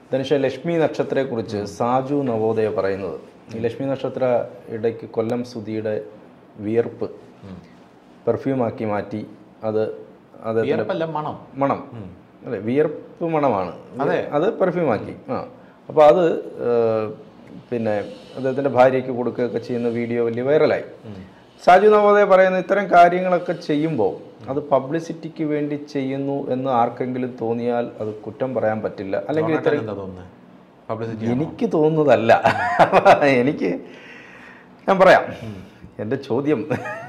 ധനുഷ, ലക്ഷ്മി നക്ഷത്രത്തെക്കുറിച്ച് സാജു നവോദയ പറയുന്നത്, ഈ ലക്ഷ്മി നക്ഷത്ര ഇടയ്ക്ക് കൊല്ലം സുധിയുടെ വിയർപ്പ് പെർഫ്യൂമാക്കി മാറ്റി. അത് മണം അല്ലെ, വിയർപ്പ് മണമാണ്, അത് പെർഫ്യൂമാക്കി. അപ്പോൾ അത് പിന്നെ അദ്ദേഹത്തിൻ്റെ ഭാര്യയ്ക്ക് കൊടുക്കുകയൊക്കെ ചെയ്യുന്ന വീഡിയോ വലിയ വൈറലായി. സാജു നവോദയ പറയുന്ന ഇത്തരം കാര്യങ്ങളൊക്കെ ചെയ്യുമ്പോൾ അത് പബ്ലിസിറ്റിക്ക് വേണ്ടി ചെയ്യുന്നു എന്ന് ആർക്കെങ്കിലും തോന്നിയാൽ അത് കുറ്റം പറയാൻ പറ്റില്ല. അല്ലെങ്കിൽ എനിക്ക് തോന്നുന്നതല്ല, ഞാൻ പറയാം എൻ്റെ ചോദ്യം.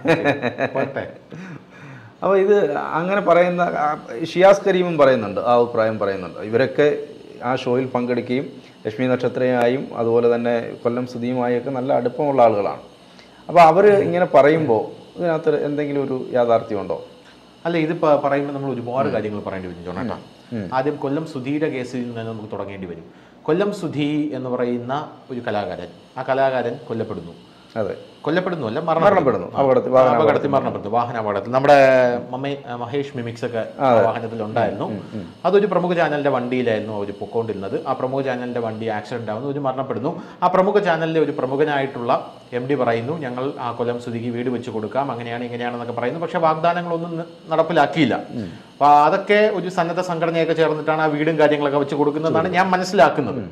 അപ്പോൾ ഇത് അങ്ങനെ പറയുന്ന ഷിയാസ് കരീമും പറയുന്നുണ്ട്, ആ അഭിപ്രായം പറയുന്നുണ്ട്. ഇവരൊക്കെ ആ ഷോയിൽ പങ്കെടുക്കുകയും ലക്ഷ്മി നക്ഷത്രയായും അതുപോലെ തന്നെ കൊല്ലം സുധിയുമായൊക്കെ നല്ല അടുപ്പമുള്ള ആളുകളാണ്. അപ്പോൾ അവർ ഇങ്ങനെ പറയുമ്പോൾ ഇതിനകത്ത് എന്തെങ്കിലും ഒരു യാഥാർത്ഥ്യമുണ്ടോ? അല്ല, ഇത് പറയുമ്പോൾ നമ്മൾ ഒരുപാട് കാര്യങ്ങൾ പറയേണ്ടി വരും ജോണേട്ടാ. ആദ്യം കൊല്ലം സുധിയുടെ കേസിൽ നിന്ന് നമുക്ക് തുടങ്ങേണ്ടി വരും. കൊല്ലം സുധി എന്ന് പറയുന്ന ഒരു കലാകാരൻ, ആ കലാകാരൻ കൊല്ലപ്പെടുന്നു. അതെ, കൊല്ലപ്പെടുന്നു അല്ല, മരണപ്പെടുന്നു, അപകടത്തിൽ മരണപ്പെടുന്നു, വാഹനാപകടത്തിൽ. നമ്മുടെ മഹേഷ് മിമിക്സ് ഒക്കെ വാഹനത്തിൽ ഉണ്ടായിരുന്നു. അതൊരു പ്രമുഖ ചാനലിന്റെ വണ്ടിയിലായിരുന്നു അവർ പൊക്കോണ്ടിരുന്നത്. ആ പ്രമുഖ ചാനലിന്റെ വണ്ടി ആക്സിഡന്റ് ആവുന്നു, ഒരു മരണപ്പെടുന്നു. ആ പ്രമുഖ ചാനലിലെ ഒരു പ്രമുഖനായിട്ടുള്ള MD പറയുന്നു, ഞങ്ങൾ ആ കൊല്ലം സുധിക്ക് വീട് വെച്ച് കൊടുക്കാം, അങ്ങനെയാണ് ഇങ്ങനെയാണെന്നൊക്കെ പറയുന്നു. പക്ഷെ വാഗ്ദാനങ്ങളൊന്നും നടപ്പിലാക്കിയില്ല. അപ്പൊ അതൊക്കെ ഒരു സന്നദ്ധ സംഘടനയൊക്കെ ചേർന്നിട്ടാണ് ആ വീടും കാര്യങ്ങളൊക്കെ വെച്ച് കൊടുക്കുന്നതെന്നാണ് ഞാൻ മനസ്സിലാക്കുന്നത്.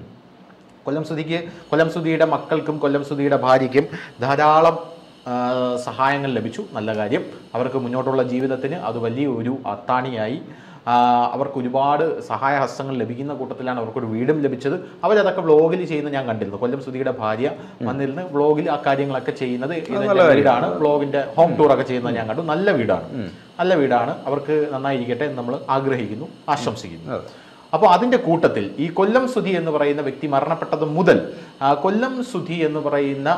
കൊല്ലം സുധിയുടെ മക്കൾക്കും കൊല്ലം സുധിയുടെ ഭാര്യയ്ക്കും ധാരാളം സഹായങ്ങൾ ലഭിച്ചു. നല്ല കാര്യം. അവർക്ക് മുന്നോട്ടുള്ള ജീവിതത്തിന് അത് വലിയ ഒരു അത്താണിയായി. അവർക്ക് ഒരുപാട് സഹായഹസ്തങ്ങൾ ലഭിക്കുന്ന കൂട്ടത്തിലാണ് അവർക്കൊരു വീടും ലഭിച്ചത്. അവരതൊക്കെ വ്ളോഗിൽ ചെയ്യുന്നത് ഞാൻ കണ്ടിരുന്നു. കൊല്ലം സുധിയുടെ ഭാര്യ വന്നിരുന്ന് വ്ളോഗിൽ ആ കാര്യങ്ങളൊക്കെ ചെയ്യുന്നത് വീടാണ്. വ്ളോഗിന്റെ ഹോം ടൂറൊക്കെ ചെയ്യുന്നത് ഞാൻ കണ്ടു. നല്ല വീടാണ്. അവർക്ക് നന്നായിരിക്കട്ടെ എന്ന് നമ്മൾ ആഗ്രഹിക്കുന്നു, ആശംസിക്കുന്നു. അപ്പോൾ അതിൻ്റെ കൂട്ടത്തിൽ ഈ കൊല്ലം സുധി എന്ന് പറയുന്ന വ്യക്തി മരണപ്പെട്ടത് മുതൽ കൊല്ലം സുധി എന്ന് പറയുന്ന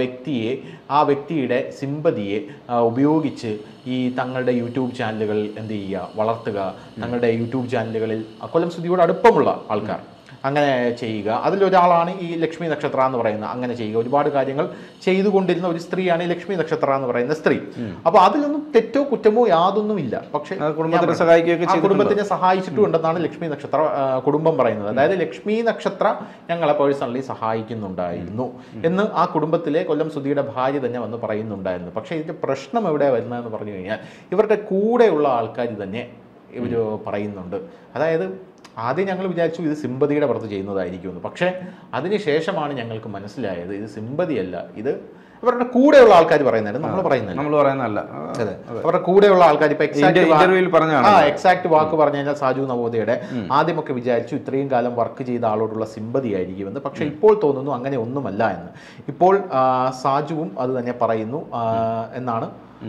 ആ വ്യക്തിയുടെ സിമ്പതിയെ ഉപയോഗിച്ച് ഈ തങ്ങളുടെ യൂട്യൂബ് ചാനലുകൾ എന്ത് ചെയ്യുക, വളർത്തുക. തങ്ങളുടെ യൂട്യൂബ് ചാനലുകളിൽ കൊല്ലം സുധിയോട് അടുപ്പമുള്ള ആൾക്കാർ അങ്ങനെ ചെയ്യുക. അതിലൊരാളാണ് ഈ ലക്ഷ്മി നക്ഷത്ര എന്ന് പറയുന്നത്. അങ്ങനെ ചെയ്യുക, ഒരുപാട് കാര്യങ്ങൾ ചെയ്തുകൊണ്ടിരുന്ന ഒരു സ്ത്രീയാണ് ഈ ലക്ഷ്മി നക്ഷത്ര എന്ന് പറയുന്ന സ്ത്രീ. അപ്പോൾ അതിലൊന്നും തെറ്റോ കുറ്റമോ യാതൊന്നുമില്ല. പക്ഷേ കുടുംബത്തിനെ സഹായിച്ചിട്ടുണ്ടെന്നാണ് ലക്ഷ്മി നക്ഷത്ര കുടുംബം പറയുന്നത്. അതായത് ലക്ഷ്മി നക്ഷത്ര ഞങ്ങളെ പേഴ്സണലി സഹായിക്കുന്നുണ്ടായിരുന്നു എന്ന് ആ കുടുംബത്തിലെ കൊല്ലം സുധിയുടെ ഭാര്യ തന്നെ വന്ന് പറയുന്നുണ്ടായിരുന്നു. പക്ഷേ ഇതിന്റെ പ്രശ്നം എവിടെ വരുന്നതെന്ന് പറഞ്ഞു കഴിഞ്ഞാൽ ഇവരുടെ കൂടെയുള്ള ആൾക്കാർ തന്നെ ഇവർ പറയുന്നുണ്ട്. അതായത് ആദ്യം ഞങ്ങൾ വിചാരിച്ചു ഇത് സിമ്പതിയുടെ പുറത്ത് ചെയ്യുന്നതായിരിക്കുമെന്ന്. പക്ഷേ അതിനുശേഷമാണ് ഞങ്ങൾക്ക് മനസ്സിലായത് ഇത് സിമ്പതിയല്ല, ഇത് അവരുടെ കൂടെയുള്ള ആൾക്കാർ പറയുന്നത്, നമ്മൾ പറയുന്നതല്ല. അതെ, അവരുടെ കൂടെയുള്ള ആൾക്കാർ. ഇപ്പൊ എക്സാക്ട് വാക്ക് പറഞ്ഞു കഴിഞ്ഞാൽ സാജു നവോദയയുടെ ആദ്യമൊക്കെ വിചാരിച്ചു ഇത്രയും കാലം വർക്ക് ചെയ്ത ആളോടുള്ള സിമ്പതി ആയിരിക്കുമെന്ന്. പക്ഷെ ഇപ്പോൾ തോന്നുന്നു അങ്ങനെ ഒന്നുമല്ല എന്ന്. ഇപ്പോൾ സാജുവും അത് തന്നെ പറയുന്നു എന്നാണ്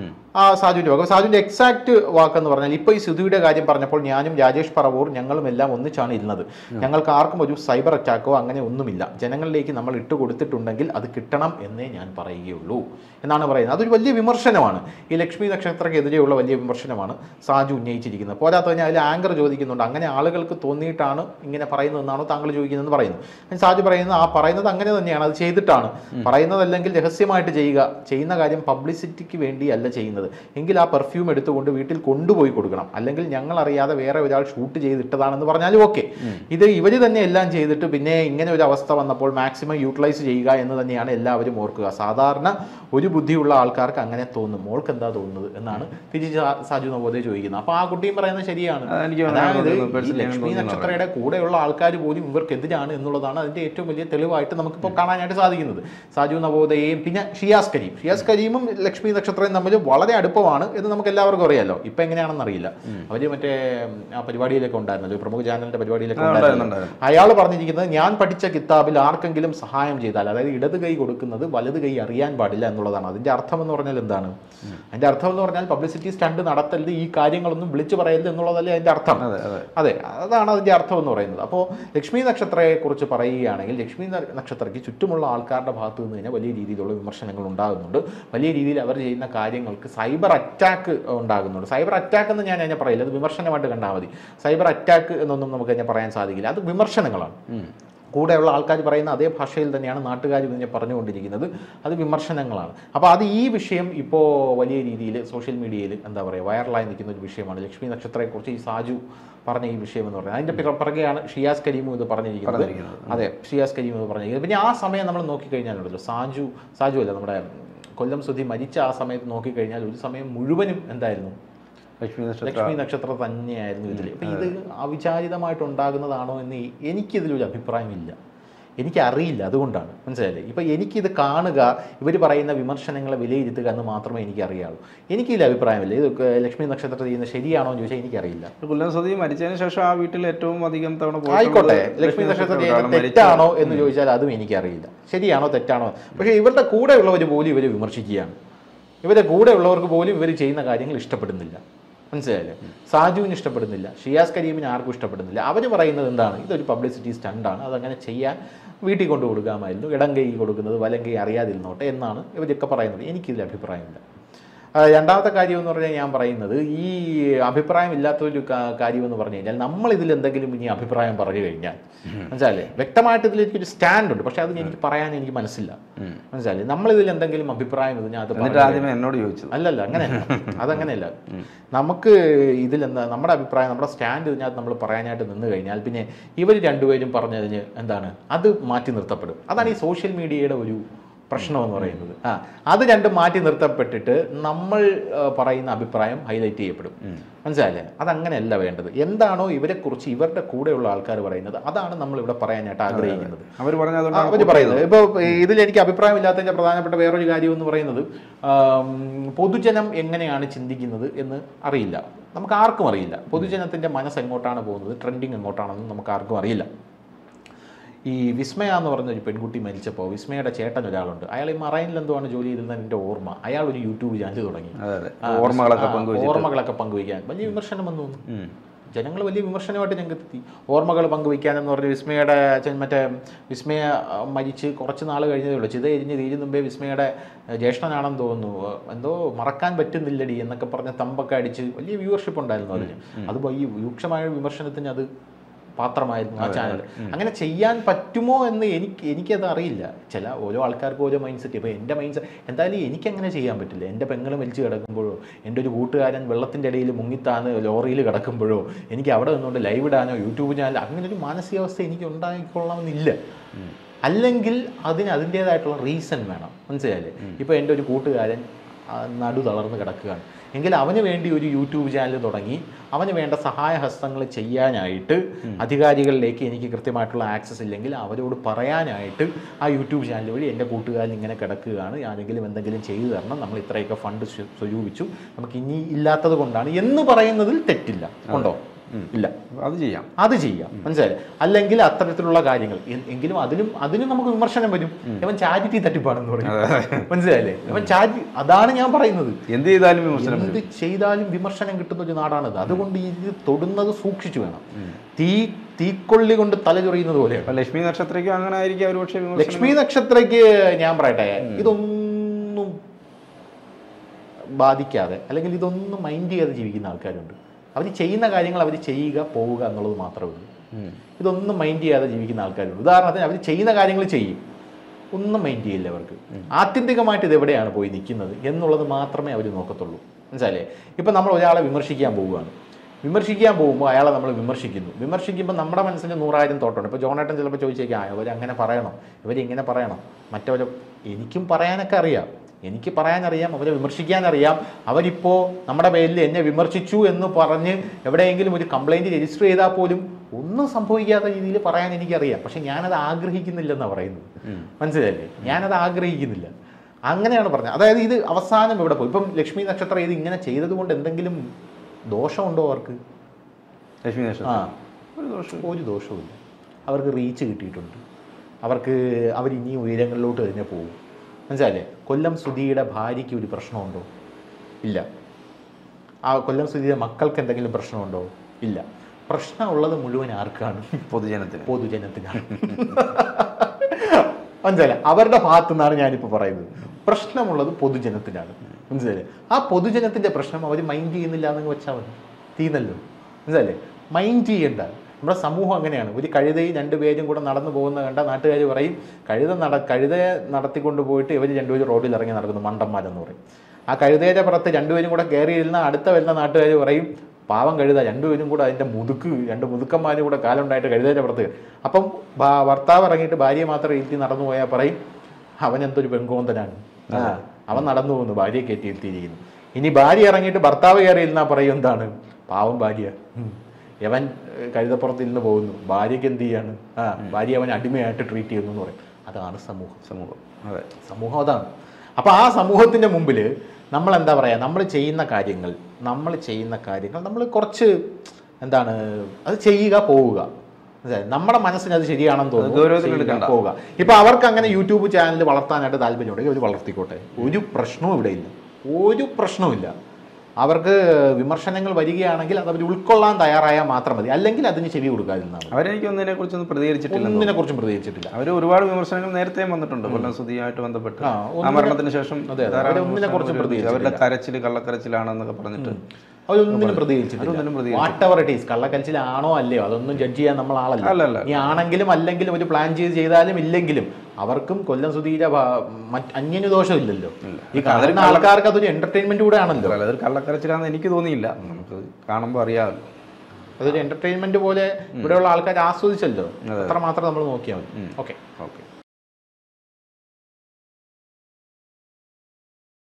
സാജുവിന്റെ എക്സാക്ട് വാക്കെന്ന് പറഞ്ഞാൽ, ഇപ്പൊ ഈ സുധിയുടെ കാര്യം പറഞ്ഞപ്പോൾ ഞാനും രാജേഷ് പറവൂർ ഞങ്ങളും എല്ലാം ഒന്നിച്ചാണ് ഇരുന്നത്. ഞങ്ങൾക്ക് ആർക്കും ഒരു സൈബർ അറ്റാക്കോ അങ്ങനെ ഒന്നുമില്ല. ജനങ്ങളിലേക്ക് നമ്മൾ കൊടുത്തിട്ടുണ്ടെങ്കിൽ അത് കിട്ടണം എന്നേ ഞാൻ പറയുകയുള്ളൂ എന്നാണ് പറയുന്നത്. അതൊരു വലിയ വിമർശനമാണ്, ഈ ലക്ഷ്മി നക്ഷത്രക്കെതിരെയുള്ള വലിയ വിമർശനമാണ് സാജു ഉന്നയിച്ചിരിക്കുന്നത്. പോരാത്ത കഴിഞ്ഞാൽ അതിൽ ആങ്കർ ചോദിക്കുന്നുണ്ട്, അങ്ങനെ ആളുകൾക്ക് തോന്നിയിട്ടാണ് ഇങ്ങനെ പറയുന്നതെന്നാണോ താങ്കൾ ചോദിക്കുന്നതെന്ന് പറയുന്നു. സാജു പറയുന്നത് അങ്ങനെ തന്നെയാണ്, അത് ചെയ്തിട്ടാണ് പറയുന്നതല്ലെങ്കിൽ രഹസ്യമായിട്ട് ചെയ്യുന്ന കാര്യം പബ്ലിസിറ്റിക്ക് വേണ്ടിയല്ല ചെയ്യുന്നത് എങ്കിൽ ആ പെർഫ്യൂം എടുത്തുകൊണ്ട് വീട്ടിൽ കൊണ്ടുപോയി കൊടുക്കണം. അല്ലെങ്കിൽ ഞങ്ങൾ അറിയാതെ വേറെ ഒരാൾ ഷൂട്ട് ചെയ്തിട്ടതാണെന്ന് പറഞ്ഞാലും ഓക്കെ. ഇവര് തന്നെ എല്ലാം ചെയ്തിട്ട് പിന്നെ ഇങ്ങനെ ഒരു അവസ്ഥ വന്നപ്പോൾ മാക്സിമം യൂട്ടിലൈസ് ചെയ്യുക എന്ന് തന്നെയാണ് എല്ലാവരും ഓർക്കുക. സാധാരണ ഒരു ബുദ്ധിയുള്ള ആൾക്കാർക്ക് അങ്ങനെ തോന്നും. മോൾക്ക് എന്താ തോന്നുന്നത് എന്നാണ് തിരിച്ച് സാജു നവോദയ ചോദിക്കുന്നത്. അപ്പൊ ആ കുട്ടിയും പറയുന്നത് ശരിയാണ്. അതായത് ലക്ഷ്മി നക്ഷത്രയുടെ കൂടെയുള്ള ആൾക്കാർ പോലും ഇവർക്കെതിരാണ് എന്നുള്ളതാണ് അതിന്റെ ഏറ്റവും വലിയ തെളിവായിട്ട് നമുക്കിപ്പോൾ കാണാനായിട്ട് സാധിക്കുന്നത്. സാജു നവോദയയും പിന്നെ ഷിയാസ് കരീമും ലക്ഷ്മി നക്ഷത്രയും തമ്മിൽ വളരെ അടുപ്പമാണ് എന്ന് നമുക്ക് എല്ലാവർക്കും അറിയാലോ. ഇപ്പൊ എങ്ങനെയാണെന്ന് അറിയില്ല. അവര് മറ്റേ ആ പരിപാടിയിലൊക്കെ ഉണ്ടായിരുന്നല്ലോ, പ്രമുഖ ചാനലിന്റെ പരിപാടിയിലൊക്കെ ഉണ്ടായിരുന്നു. അയാൾ പറഞ്ഞിരിക്കുന്നത്, ഞാൻ പഠിച്ച കിതാബിൽ ആർക്കെങ്കിലും സഹായം ചെയ്താൽ, അതായത് ഇടത് കൈ കൊടുക്കുന്നത് വലത് കൈ അറിയാൻ പാടില്ല എന്നുള്ളതാണ്. അതിന്റെ അർത്ഥം എന്ന് പറഞ്ഞാൽ എന്താണ്? അതിന്റെ അർത്ഥം എന്ന് പറഞ്ഞാൽ പബ്ലിസിറ്റി സ്റ്റണ്ട് നടത്തരുത്, ഈ കാര്യങ്ങളൊന്നും വിളിച്ചു പറയരുത് എന്നുള്ളതല്ലേ അതിന്റെ അർത്ഥം. അതെ, അതാണ് അതിന്റെ അർത്ഥം എന്ന് പറയുന്നത്. അപ്പോൾ ലക്ഷ്മി നക്ഷത്രയെ കുറിച്ച് പറയുകയാണെങ്കിൽ, ലക്ഷ്മി നക്ഷത്രയ്ക്ക് ചുറ്റുമുള്ള ആൾക്കാരുടെ ഭാഗത്ത് നിന്ന് തന്നെ വലിയ രീതിയിലുള്ള വിമർശനങ്ങൾ ഉണ്ടാകുന്നുണ്ട്. വലിയ രീതിയിൽ അവർ ചെയ്യുന്ന കാര്യങ്ങൾക്ക് സൈബർ അറ്റാക്ക് ഉണ്ടാകുന്നുണ്ട്. സൈബർ അറ്റാക്ക് എന്ന് ഞാൻ അതിനെ പറയില്ല, അത് വിമർശനമായിട്ട് കണ്ടാൽ മതി. സൈബർ അറ്റാക്ക് എന്നൊന്നും നമുക്ക് അതിനെ പറയാൻ സാധിക്കില്ല, അത് വിമർശനങ്ങളാണ്. കൂടെയുള്ള ആൾക്കാർ പറയുന്ന അതേ ഭാഷയിൽ തന്നെയാണ് നാട്ടുകാർ ഇതിനെ പറഞ്ഞുകൊണ്ടിരിക്കുന്നത്. അത് വിമർശനങ്ങളാണ്. അപ്പോൾ അത് ഈ വിഷയം ഇപ്പോൾ വലിയ രീതിയിൽ സോഷ്യൽ മീഡിയയിൽ എന്താ പറയുക വൈറലായി നിൽക്കുന്ന ഒരു വിഷയമാണ്. ലക്ഷ്മി നക്ഷത്രത്തെക്കുറിച്ച് ഈ സാജു പറഞ്ഞ ഈ വിഷയം എന്ന് പറയുന്നത്. അതിൻ്റെ പിറകെയാണ് ഷിയാസ് കരീമും ഇത് പറഞ്ഞിരിക്കുന്നത്. അതെ, ഷിയാസ് കരീം ഇത് പറഞ്ഞിരിക്കുന്നത്. പിന്നെ ആ സമയം നമ്മൾ നോക്കിക്കഴിഞ്ഞാലുണ്ടല്ലോ, സാജു അല്ല, നമ്മുടെ കൊല്ലം സുധി മരിച്ച ആ സമയത്ത് നോക്കിക്കഴിഞ്ഞാൽ ഒരു സമയം മുഴുവനും എന്തായിരുന്നു, ലക്ഷ്മി നക്ഷത്രം തന്നെയായിരുന്നു ഇതിൽ. അപ്പം ഇത് അവിചാരിതമായിട്ടുണ്ടാകുന്നതാണോ എന്ന് എനിക്കിതിലൊരു അഭിപ്രായമില്ല, എനിക്കറിയില്ല. അതുകൊണ്ടാണ്, മനസ്സിലായില്ലേ? ഇപ്പം എനിക്കിത് കാണുക, ഇവർ പറയുന്ന വിമർശനങ്ങളെ വിലയിരുത്തുക എന്ന് മാത്രമേ എനിക്കറിയാവൂ. എനിക്കിതിൽ അഭിപ്രായമില്ല. ഇത് ലക്ഷ്മി നക്ഷത്രത്തിൽ ചെയ്യുന്നത് ശരിയാണോ എന്ന് ചോദിച്ചാൽ എനിക്കറിയില്ല. കൊല്ലം സുധി മരിച്ചതിന് ശേഷം ആ വീട്ടിൽ ഏറ്റവും അധികം തവണ ആയിക്കോട്ടെ, ലക്ഷ്മി നക്ഷത്രത്തിൽ ചെയ്യുന്നത് തെറ്റാണോ എന്ന് ചോദിച്ചാൽ അതും എനിക്കറിയില്ല, ശരിയാണോ തെറ്റാണോ. പക്ഷേ ഇവരുടെ കൂടെ ഉള്ളവർ പോലും ഇവർ വിമർശിക്കുകയാണ്. ഇവരുടെ കൂടെ ഉള്ളവർക്ക് പോലും ഇവർ ചെയ്യുന്ന കാര്യങ്ങൾ ഇഷ്ടപ്പെടുന്നില്ല, മനസ്സിലായില്ലേ? സാജുവിന് ഇഷ്ടപ്പെടുന്നില്ല, ഷിയാസ് കരീമിന് ആർക്കും ഇഷ്ടപ്പെടുന്നില്ല. അവർ പറയുന്നത് എന്താണ്, ഇതൊരു പബ്ലിസിറ്റി സ്റ്റണ്ടാണ്, അതങ്ങനെ ചെയ്യാൻ വീട്ടിൽ കൊണ്ട് കൊടുക്കാമായിരുന്നു, ഇടം കൈ കൊടുക്കുന്നത് വലം കൈ അറിയാതിരുന്നോട്ടെ എന്നാണ് ഇവരൊക്കെ പറയുന്നത്. എനിക്കിതിൽ അഭിപ്രായമില്ല. രണ്ടാമത്തെ കാര്യം എന്ന് പറഞ്ഞാൽ ഞാൻ പറയുന്നത്, ഈ അഭിപ്രായം ഇല്ലാത്തൊരു കാര്യമെന്ന് പറഞ്ഞു കഴിഞ്ഞാൽ നമ്മളിതിൽ എന്തെങ്കിലും ഇനി അഭിപ്രായം പറഞ്ഞു കഴിഞ്ഞാൽ, മനസ്സിലായില്ലേ, വ്യക്തമായിട്ട് ഇതിലേക്കൊരു സ്റ്റാൻഡ് ഉണ്ട്, പക്ഷെ അത് എനിക്ക് പറയാൻ എനിക്ക് മനസ്സില്ല, മനസ്സിലായില്ലേ? നമ്മളിതിൽ എന്തെങ്കിലും അഭിപ്രായം എന്നോട് ചോദിച്ചു അല്ലല്ല, അങ്ങനെയല്ല, അതങ്ങനെയല്ല. നമുക്ക് ഇതിലെന്താ നമ്മുടെ അഭിപ്രായം, നമ്മുടെ സ്റ്റാൻഡ് ഇതിനകത്ത് നമ്മൾ പറയാനായിട്ട് നിന്ന് കഴിഞ്ഞാൽ പിന്നെ ഇവർ രണ്ടുപേരും പറഞ്ഞതിന് എന്താണ്, അത് മാറ്റി നിർത്തപ്പെടും. അതാണ് ഈ സോഷ്യൽ മീഡിയയുടെ ഒരു പ്രശ്നമെന്ന് പറയുന്നത്. അത് രണ്ടും മാറ്റി നിർത്തപ്പെട്ടിട്ട് നമ്മൾ പറയുന്ന അഭിപ്രായം ഹൈലൈറ്റ് ചെയ്യപ്പെടും, മനസ്സിലായില്ലേ? അതങ്ങനെയല്ല വേണ്ടത്. എന്താണോ ഇവരെക്കുറിച്ച് ഇവരുടെ കൂടെയുള്ള ആൾക്കാർ പറയുന്നത് അതാണ് നമ്മളിവിടെ പറയാനായിട്ട് ആഗ്രഹിക്കുന്നത്. അവർ പറയുന്നത് ഇപ്പോൾ ഇതിൽ എനിക്ക് അഭിപ്രായമില്ലാത്തതിൻ്റെ പ്രധാനപ്പെട്ട വേറൊരു കാര്യം എന്ന് പറയുന്നത്, പൊതുജനം എങ്ങനെയാണ് ചിന്തിക്കുന്നത് എന്ന് അറിയില്ല, നമുക്ക് ആർക്കും അറിയില്ല. പൊതുജനത്തിൻ്റെ മനസ്സ് എങ്ങോട്ടാണ് പോകുന്നത്, ട്രെൻഡിങ് എങ്ങോട്ടാണെന്ന് നമുക്ക് ആർക്കും അറിയില്ല. ഈ വിസ്മയ എന്ന് പറഞ്ഞൊരു പെൺകുട്ടി മരിച്ചപ്പോൾ വിസ്മയുടെ ചേട്ടൻ ഒരാളുണ്ട്, അയാൾ ഈ മറൈനിൽ എന്തുവാണ് ജോലി ചെയ്തിരുന്നത് എൻ്റെ ഓർമ്മ. അയാൾ ഒരു യൂട്യൂബ് ചാനൽ തുടങ്ങി, ഓർമ്മകളൊക്കെ പങ്കുവയ്ക്കാൻ. വലിയ വിമർശനം വന്നു, ജനങ്ങൾ വലിയ വിമർശനമായിട്ട് ഞങ്ങൾക്ക് എത്തി. ഓർമ്മകൾ പങ്കുവയ്ക്കാനെന്ന് പറഞ്ഞ് വിസ്മയുടെ മറ്റേ വിസ്മയ മരിച്ച് കുറച്ച് നാൾ കഴിഞ്ഞതേ ഉള്ളൂ, ചിത എരിഞ്ഞ് തീരും മുമ്പേ വിസ്മയുടെ ജ്യേഷ്ഠനാണെന്ന് തോന്നുന്നു, എന്തോ മറക്കാൻ പറ്റുന്നില്ലടി എന്നൊക്കെ പറഞ്ഞ് തമ്പൊക്കെ അടിച്ച് വലിയ വ്യൂവർഷിപ്പ് ഉണ്ടായിരുന്നു അതിന്. അത് ഈ രൂക്ഷമായ വിമർശനത്തിന് അത് പാത്രമായിരുന്നു ആ ചാനൽ. അങ്ങനെ ചെയ്യാൻ പറ്റുമോ എന്ന് എനിക്കത് അറിയില്ല. ഓരോ ആൾക്കാർക്കും ഓരോ മൈൻഡ് സെറ്റ്. ഇപ്പോൾ എൻ്റെ മൈൻഡ് സെറ്റ് എന്തായാലും എനിക്കങ്ങനെ ചെയ്യാൻ പറ്റില്ല. എൻ്റെ പെങ്ങൾ മരിച്ച് കിടക്കുമ്പോഴോ എൻ്റെ ഒരു കൂട്ടുകാരൻ വെള്ളത്തിൻ്റെ ഇടയിൽ മുങ്ങിത്താന്ന് ലോറിയിൽ കിടക്കുമ്പോഴോ എനിക്ക് അവിടെ നിന്നുകൊണ്ട് ലൈവ് ഇടാനോ യൂട്യൂബ് ചാനൽ അങ്ങനെ ഒരു മാനസികാവസ്ഥ എനിക്ക് ഉണ്ടായിക്കൊള്ളണമെന്നില്ല. അല്ലെങ്കിൽ അതിൻ്റേതായിട്ടുള്ള റീസൺ വേണം, മനസ്സിലായില്ലേ? ഇപ്പോൾ എൻ്റെ ഒരു കൂട്ടുകാരൻ നടു തളർന്ന് കിടക്കുകയാണ് എങ്കിൽ അവന് വേണ്ടി ഒരു യൂട്യൂബ് ചാനൽ തുടങ്ങി അവന് വേണ്ട സഹായഹസ്തങ്ങൾ ചെയ്യാനായിട്ട് അധികാരികളിലേക്ക് എനിക്ക് കൃത്യമായിട്ടുള്ള ആക്സസ് ഇല്ലെങ്കിൽ അവരോട് പറയാനായിട്ട് ആ യൂട്യൂബ് ചാനൽ വഴി എൻ്റെ കൂട്ടുകാരൻ ഇങ്ങനെ കിടക്കുകയാണ്, ആരെങ്കിലും എന്തെങ്കിലും ചെയ്തു തരണം, നമ്മൾ ഇത്രയൊക്കെ ഫണ്ട് സ്വരൂപിച്ചു, നമുക്ക് ഇനി ഇല്ലാത്തത് കൊണ്ടാണ് എന്ന് പറയുന്നതിൽ തെറ്റില്ല, ഉണ്ടോ? ഇല്ല, അത് ചെയ്യാം, മനസ്സിലായി? അല്ലെങ്കിൽ അത്തരത്തിലുള്ള കാര്യങ്ങൾ എങ്കിലും അതിനും നമുക്ക് വിമർശനം വരും. ഇവൻ ചാരിറ്റി തട്ടിപ്പാണെന്ന് പറയും, മനസ്സിലായില്ലേ? ഇവൻ അതാണ് ഞാൻ പറയുന്നത്. എന്ത് ചെയ്താലും വിമർശനം കിട്ടുന്ന ഒരു നാടാണിത്. അതുകൊണ്ട് ഇത് തൊടുന്നത് സൂക്ഷിച്ചു വേണം. തീക്കൊള്ളി കൊണ്ട് തലചൊറിയുന്നത് പോലെയാണ്. ലക്ഷ്മി നക്ഷത്രയ്ക്ക് അങ്ങനെ ആയിരിക്കും. ലക്ഷ്മി നക്ഷത്രയ്ക്ക് ഞാൻ പറയട്ടെ, ഇതൊന്നും ബാധിക്കാതെ അല്ലെങ്കിൽ ഇതൊന്നും മൈൻഡ് ചെയ്യാതെ ജീവിക്കുന്ന ആൾക്കാരുണ്ട്. അവർ ചെയ്യുന്ന കാര്യങ്ങൾ അവർ ചെയ്യുക പോവുക എന്നുള്ളത് മാത്രമേ ഉള്ളൂ. ഇതൊന്നും മൈൻഡ് ചെയ്യാതെ ജീവിക്കുന്ന ആൾക്കാരുണ്ട്. ഉദാഹരണത്തിന് അവർ ചെയ്യുന്ന കാര്യങ്ങൾ ചെയ്യും, ഒന്നും മൈൻഡ് ചെയ്യില്ല അവർക്ക്. ആത്യന്തികമായിട്ട് ഇതെവിടെയാണ് പോയി നിൽക്കുന്നത് എന്നുള്ളത് മാത്രമേ അവർ നോക്കത്തുള്ളൂ, മനസ്സിലായില്ലേ? ഇപ്പം നമ്മൾ ഒരാളെ വിമർശിക്കാൻ പോകുമ്പോൾ അയാളെ നമ്മൾ വിമർശിക്കുമ്പോൾ നമ്മുടെ മനസ്സിൽ 100,000 തോട്ടുണ്ട്. ഇപ്പോൾ ജോണേട്ടൻ ചിലപ്പോൾ ചോദിച്ചേക്കാം, ഇവരങ്ങനെ പറയണം, ഇവരിങ്ങനെ പറയണം, മറ്റവരെ എനിക്കും പറയാനൊക്കെ അറിയാം, എനിക്ക് പറയാനറിയാം, അവരെ വിമർശിക്കാനറിയാം. അവരിപ്പോൾ നമ്മുടെ പേരിൽ എന്നെ വിമർശിച്ചു എന്ന് പറഞ്ഞ് എവിടെയെങ്കിലും ഒരു കംപ്ലൈൻറ്റ് രജിസ്റ്റർ ചെയ്താൽ പോലും ഒന്നും സംഭവിക്കാത്ത രീതിയിൽ പറയാൻ എനിക്കറിയാം. പക്ഷെ ഞാനത് ആഗ്രഹിക്കുന്നില്ലെന്നാണ് പറയുന്നത്, മനസ്സിലായില്ലേ? ഞാനത് ആഗ്രഹിക്കുന്നില്ല, അങ്ങനെയാണ് പറഞ്ഞത്. അതായത് ഇത് അവസാനം എവിടെ പോയി? ഇപ്പം ലക്ഷ്മി നക്ഷത്രം ഇത് ഇങ്ങനെ ചെയ്തത് കൊണ്ട് എന്തെങ്കിലും ദോഷമുണ്ടോ അവർക്ക്? ലക്ഷ്മി നക്ഷത്രം ഒരു ദോഷവുമില്ല. അവർക്ക് റീച്ച് കിട്ടിയിട്ടുണ്ട്, അവരിനിയും ഉയരങ്ങളിലോട്ട് തന്നെ പോകും, മനസ്സിലായില്ലേ? കൊല്ലം സുധിയുടെ ഭാര്യയ്ക്ക് ഒരു പ്രശ്നമുണ്ടോ? ഇല്ല. ആ കൊല്ലം സുധിയുടെ മക്കൾക്ക് എന്തെങ്കിലും പ്രശ്നമുണ്ടോ? ഇല്ല. പ്രശ്നമുള്ളത് മുഴുവൻ ആർക്കാണ്? പൊതുജനത്തിനാണ്. മനസ്സിലായില്ലേ? അവരുടെ ഭാഗത്തു നിന്നാണ് ഞാനിപ്പോൾ പറയുന്നത്. പ്രശ്നമുള്ളത് പൊതുജനത്തിനാണ്, മനസ്സിലായില്ലേ? ആ പൊതുജനത്തിൻ്റെ പ്രശ്നം അവർ മൈൻഡ് ചെയ്യുന്നില്ല എന്ന് വെച്ചാൽ മതി, തീർന്നല്ലോ, മനസ്സിലായില്ലേ? മൈൻഡ് ചെയ്യേണ്ട. നമ്മുടെ സമൂഹം അങ്ങനെയാണ്. ഒരു കഴുതയും രണ്ടുപേരും കൂടെ നടന്നു പോകുന്ന കണ്ട നാട്ടുകാർ പറയും കഴുതയെ നടത്തിക്കൊണ്ട് പോയിട്ട് ഇവർ രണ്ടുപേരും റോഡിൽ ഇറങ്ങി നടക്കുന്നു മണ്ടന്മാരെന്ന് പറയും. ആ കഴുതയുടെ പുറത്ത് രണ്ടുപേരും കൂടെ കയറിയിരുന്ന അടുത്ത വരുന്ന നാട്ടുകാർ പറയും പാവം കഴുത, രണ്ടുപേരും കൂടെ അതിൻ്റെ രണ്ട് മുതുക്കന്മാരും കൂടെ കാലുണ്ടായിട്ട് കഴുതയുടെ പുറത്ത്. അപ്പം ഭർത്താവ് ഇറങ്ങിയിട്ട് ഭാര്യയെ മാത്രം ഇരുത്തി നടന്നു പോയാൽ പറയും അവനെന്തൊരു പെങ്കോന്തനാണ്, അവൻ നടന്നു പോകുന്നു, ഭാര്യയെ കയറ്റി ഇരുത്തിയിരിക്കുന്നു. ഇനി ഭാര്യ ഇറങ്ങിയിട്ട് ഭർത്താവ് കയറിയിരുന്നാൽ പറയും എന്താണ്, പാവം ഭാര്യ, യവൻ കഴുതപ്പുറത്ത് ഇരുന്ന് പോകുന്നു, ഭാര്യയ്ക്ക് എന്ത് ചെയ്യാണ്, ഭാര്യ അവൻ അടിമയായിട്ട് ട്രീറ്റ് ചെയ്യുന്നു എന്ന് പറയും. അതാണ് സമൂഹം. അതെ, സമൂഹം അതാണ്. അപ്പോൾ ആ സമൂഹത്തിൻ്റെ മുമ്പിൽ നമ്മൾ എന്താ പറയുക, നമ്മൾ ചെയ്യുന്ന കാര്യങ്ങൾ നമ്മൾ കുറച്ച് എന്താണ് അത് ചെയ്യുക, പോവുക. നമ്മുടെ മനസ്സിന് അത് ശരിയാണെന്ന് തോന്നുന്നു പോവുക. ഇപ്പം അവർക്ക് അങ്ങനെ യൂട്യൂബ് ചാനൽ വളർത്താനായിട്ട് താല്പര്യമുണ്ടെങ്കിൽ അവർ വളർത്തിക്കോട്ടെ, ഒരു പ്രശ്നവും ഇവിടെ ഇല്ല, ഒരു പ്രശ്നവുമില്ല. അവർക്ക് വിമർശനങ്ങൾ വരികയാണെങ്കിൽ അത് അവർ ഉൾക്കൊള്ളാൻ തയ്യാറായാൽ മാത്രം മതി, അല്ലെങ്കിൽ അതിന് ചെവി കൊടുക്കാതിരുന്നാണ്. അവരെനിക്ക് ഒന്നിനെക്കുറിച്ചൊന്നും പ്രതികരിച്ചിട്ടില്ല. അവർ ഒരുപാട് വിമർശനങ്ങൾ നേരത്തെ വന്നിട്ടുണ്ട് കൊല്ലം സുധിയായിട്ട് ബന്ധപ്പെട്ട്. ആ മരണത്തിന് ശേഷം ഒന്നിനെക്കുറിച്ചും പ്രതികരിച്ചു. അവരുടെ കള്ളക്കരച്ചിലാണെന്നൊക്കെ പറഞ്ഞിട്ട് അവരൊന്നിനും പ്രതികരിച്ചിട്ടില്ല. വാട്ട് എവർ ഇറ്റ് ഈസ്, കള്ളക്കരച്ചിലാണോ അല്ലയോ അതൊന്നും ജഡ്ജ് ചെയ്യാൻ നമ്മൾ ആളല്ല. ഈ ആണെങ്കിലും അല്ലെങ്കിലും ഒരു പ്ലാൻ ചെയ്താലും ഇല്ലെങ്കിലും അവർക്കും കൊല്ലം സുധീര അന്യന് ദോഷമില്ലല്ലോ. ഈ കാണുന്ന ആൾക്കാർക്ക് അതൊരു എന്റർടൈൻമെന്റ് കൂടെ ആണല്ലോ. അതൊരു കള്ളക്കരച്ചിലാണെന്ന് എനിക്ക് തോന്നിയില്ല, നമുക്ക് കാണുമ്പോൾ അറിയാമല്ലോ. അതൊരു എന്റർടൈൻമെന്റ് പോലെ ഇവിടെയുള്ള ആൾക്കാർ ആസ്വദിച്ചല്ലോ, അത്ര മാത്രം നമ്മൾ നോക്കിയാൽ മതി. ഓക്കെ.